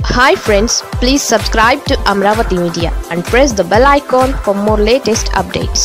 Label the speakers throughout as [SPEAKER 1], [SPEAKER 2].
[SPEAKER 1] Hi friends, please subscribe to Amravati Media and press the bell icon for more latest updates.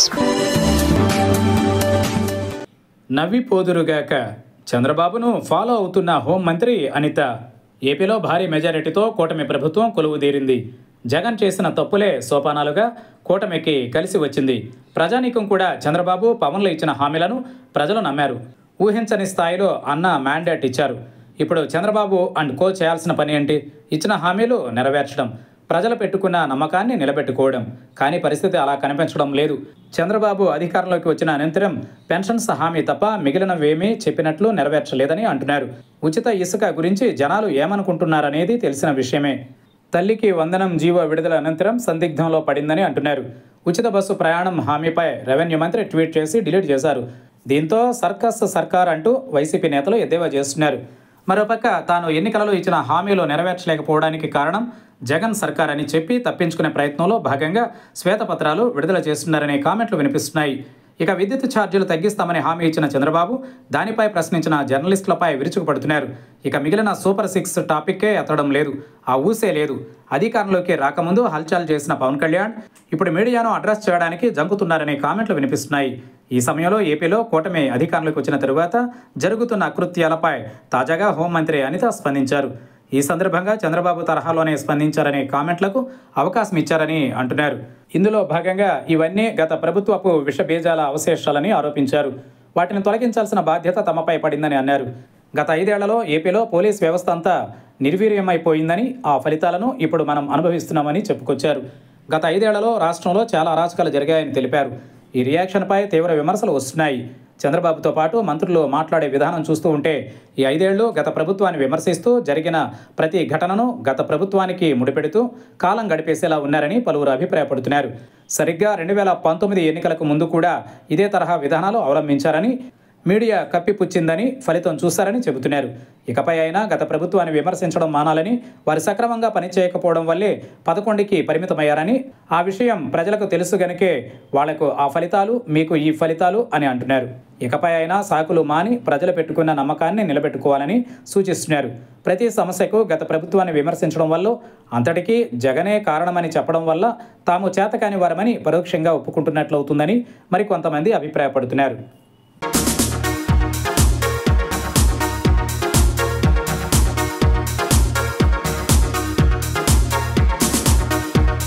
[SPEAKER 2] నవ్వి పోదురుగాక చంద్రబాబును follow అవుతున్న హోంమంత్రి అనిత. ఏపీలో భారీ మెజారిటీతో కూటమి ప్రభుత్వం కొలువుదీరింది. జగన్ చేసిన తప్పులే సోపానాలుగా కూటమికి కలిసి వచ్చింది. ప్రజానీకం కూడా చంద్రబాబు, పవన్లు ఇచ్చిన హామీలను ప్రజలు నమ్మారు. ఊహించని స్థాయిలో అన్న మ్యాండేట్ ఇచ్చారు. ఇప్పుడు చంద్రబాబు అండ్ కో చేయాల్సిన పని ఏంటి? ఇచ్చిన హామీలు నెరవేర్చడం, ప్రజలు పెట్టుకున్న నమ్మకాన్ని నిలబెట్టుకోవడం. కానీ పరిస్థితి అలా కనిపించడం లేదు. చంద్రబాబు అధికారంలోకి వచ్చిన అనంతరం పెన్షన్స్ హామీ తప్ప మిగిలినవేమీ చెప్పినట్లు నెరవేర్చలేదని అంటున్నారు. ఉచిత ఇసుక గురించి జనాలు ఏమనుకుంటున్నారనేది తెలిసిన విషయమే. తల్లికి వందనం జీవో విడుదల అనంతరం సందిగ్ధంలో పడిందని అంటున్నారు. ఉచిత బస్సు ప్రయాణం హామీపై రెవెన్యూ మంత్రి ట్వీట్ చేసి డిలీట్ చేశారు. దీంతో సర్కస్ సర్కార్ అంటూ వైసీపీ నేతలు ఎద్దేవా చేస్తున్నారు. మరోపక్క తాను ఎన్నికలలో ఇచ్చిన హామీలు నెరవేర్చలేకపోవడానికి కారణం జగన్ సర్కార్ అని చెప్పి తప్పించుకునే ప్రయత్నంలో భాగంగా శ్వేతపత్రాలు విడుదల చేస్తున్నారనే కామెంట్లు వినిపిస్తున్నాయి. ఇక విద్యుత్ ఛార్జీలు తగ్గిస్తామని హామీ ఇచ్చిన చంద్రబాబు దానిపై ప్రశ్నించిన జర్నలిస్టులపై విరుచుకుపడుతున్నారు. ఇక మిగిలిన సూపర్ 6 టాపిక్కే ఎత్తడం లేదు, ఆ ఊసే లేదు. అధికారంలోకి రాకముందు హల్చల్ చేసిన పవన్ కళ్యాణ్ ఇప్పుడు మీడియాను అడ్రస్ చేయడానికి జంకుతున్నారనే కామెంట్లు వినిపిస్తున్నాయి. ఈ సమయంలో ఏపీలో కూటమి అధికారంలోకి వచ్చిన తరువాత జరుగుతున్న అకృత్యాలపై తాజాగా హోంమంత్రి అనిత స్పందించారు. ఈ సందర్భంగా చంద్రబాబు తరహాలోనే స్పందించారనే కామెంట్లకు అవకాశం ఇచ్చారని అంటున్నారు. ఇందులో భాగంగా ఇవన్నీ గత ప్రభుత్వపు విషబీజాల అవశేషాలని ఆరోపించారు. వాటిని తొలగించాల్సిన బాధ్యత తమపై పడిందని అన్నారు. గత 5 ఏళ్లలో ఏపీలో పోలీస్ వ్యవస్థ అంతా నిర్వీర్యమైపోయిందని, ఆ ఫలితాలను ఇప్పుడు మనం అనుభవిస్తున్నామని చెప్పుకొచ్చారు. గత 5 ఏళ్లలో రాష్ట్రంలో చాలా అరాచకాలు జరిగాయని తెలిపారు. ఈ రియాక్షన్పై తీవ్ర విమర్శలు వస్తున్నాయి. చంద్రబాబుతో పాటు మంత్రులు మాట్లాడే విధానం చూస్తూ ఉంటే ఈ 5 ఏళ్లు గత ప్రభుత్వాన్ని విమర్శిస్తూ జరిగిన ప్రతి ఘటనను గత ప్రభుత్వానికి ముడిపెడుతూ కాలం గడిపేసేలా ఉన్నారని పలువురు అభిప్రాయపడుతున్నారు. సరిగ్గా 2019 ఎన్నికలకు ముందు కూడా ఇదే తరహా విధానాలు అవలంబించారని, మీడియా కప్పిపుచ్చిందని ఫలితం చూస్తారని చెబుతున్నారు. ఇకపై అయినా గత ప్రభుత్వాన్ని విమర్శించడం మానాలని, వారు సక్రమంగా పనిచేయకపోవడం వల్లే 11కి పరిమితమయ్యారని, ఆ విషయం ప్రజలకు తెలుసు గనుకే వాళ్లకు ఆ ఫలితాలు, మీకు ఈ ఫలితాలు అని అంటున్నారు. ఇకపై అయినా సాకులు మాని ప్రజలు పెట్టుకున్న నమ్మకాన్ని నిలబెట్టుకోవాలని సూచిస్తున్నారు. ప్రతి సమస్యకు గత ప్రభుత్వాన్ని విమర్శించడం వల్ల, అంతటికీ జగనే కారణమని చెప్పడం వల్ల తాము చేతకాని వారమని పరోక్షంగా ఒప్పుకుంటున్నట్లవుతుందని మరికొంతమంది అభిప్రాయపడుతున్నారు.